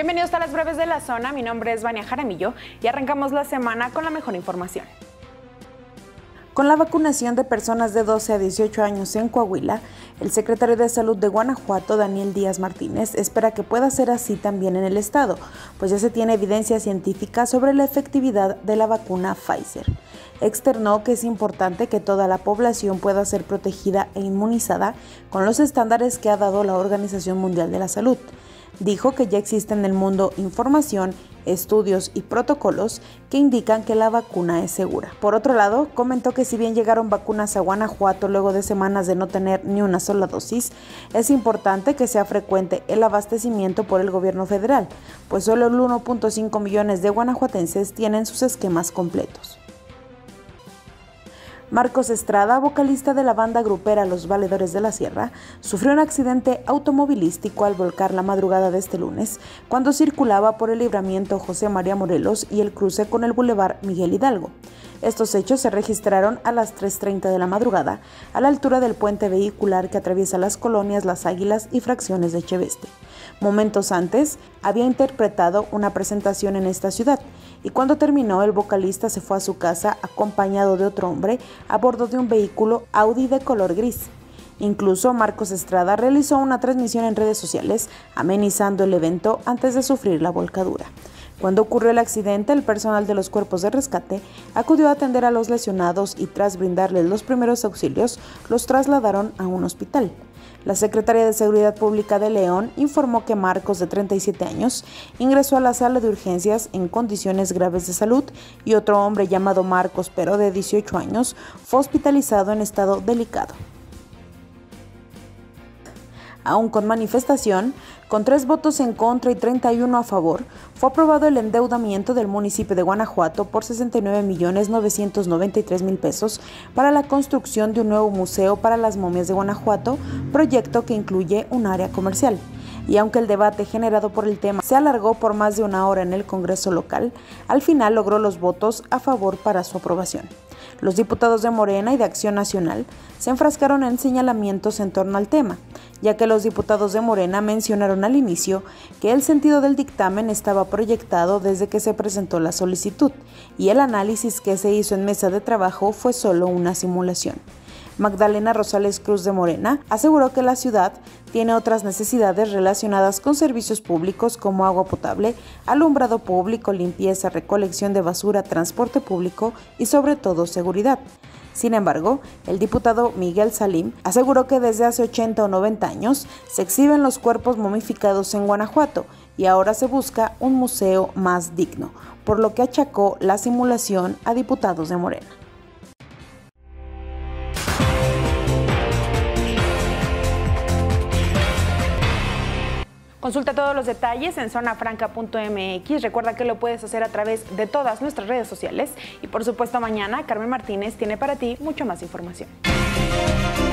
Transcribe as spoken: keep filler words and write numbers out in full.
Bienvenidos a las breves de la zona, mi nombre es Vania Jaramillo y arrancamos la semana con la mejor información. Con la vacunación de personas de doce a dieciocho años en Coahuila, el secretario de Salud de Guanajuato, Daniel Díaz Martínez, espera que pueda ser así también en el estado, pues ya se tiene evidencia científica sobre la efectividad de la vacuna Pfizer. Externó que es importante que toda la población pueda ser protegida e inmunizada con los estándares que ha dado la Organización Mundial de la Salud. Dijo que ya existe en el mundo información, estudios y protocolos que indican que la vacuna es segura. Por otro lado, comentó que si bien llegaron vacunas a Guanajuato luego de semanas de no tener ni una sola dosis, es importante que sea frecuente el abastecimiento por el gobierno federal, pues solo el uno punto cinco millones de guanajuatenses tienen sus esquemas completos. Marcos Estrada, vocalista de la banda grupera Los Valedores de la Sierra, sufrió un accidente automovilístico al volcar la madrugada de este lunes, cuando circulaba por el libramiento José María Morelos y el cruce con el bulevar Miguel Hidalgo. Estos hechos se registraron a las tres treinta de la madrugada, a la altura del puente vehicular que atraviesa las colonias Las Águilas y fracciones de Cheveste. Momentos antes, había interpretado una presentación en esta ciudad, y cuando terminó, el vocalista se fue a su casa acompañado de otro hombre a bordo de un vehículo Audi de color gris. Incluso Marcos Estrada realizó una transmisión en redes sociales amenizando el evento antes de sufrir la volcadura. Cuando ocurrió el accidente, el personal de los cuerpos de rescate acudió a atender a los lesionados y tras brindarles los primeros auxilios, los trasladaron a un hospital. La Secretaría de Seguridad Pública de León informó que Marcos, de treinta y siete años, ingresó a la sala de urgencias en condiciones graves de salud y otro hombre llamado Marcos, pero de dieciocho años, fue hospitalizado en estado delicado. Aún con manifestación, con tres votos en contra y treinta y uno a favor, fue aprobado el endeudamiento del municipio de Guanajuato por sesenta y nueve millones novecientos noventa y tres mil pesos para la construcción de un nuevo museo para las momias de Guanajuato, proyecto que incluye un área comercial. Y aunque el debate generado por el tema se alargó por más de una hora en el Congreso local, al final logró los votos a favor para su aprobación. Los diputados de Morena y de Acción Nacional se enfrascaron en señalamientos en torno al tema, ya que los diputados de Morena mencionaron al inicio que el sentido del dictamen estaba proyectado desde que se presentó la solicitud y el análisis que se hizo en mesa de trabajo fue solo una simulación. Magdalena Rosales Cruz de Morena aseguró que la ciudad tiene otras necesidades relacionadas con servicios públicos como agua potable, alumbrado público, limpieza, recolección de basura, transporte público y sobre todo seguridad. Sin embargo, el diputado Miguel Salim aseguró que desde hace ochenta o noventa años se exhiben los cuerpos momificados en Guanajuato y ahora se busca un museo más digno, por lo que achacó la simulación a diputados de Morena. Consulta todos los detalles en zona franca punto m x. Recuerda que lo puedes hacer a través de todas nuestras redes sociales. Y por supuesto mañana Carmen Martínez tiene para ti mucho más información.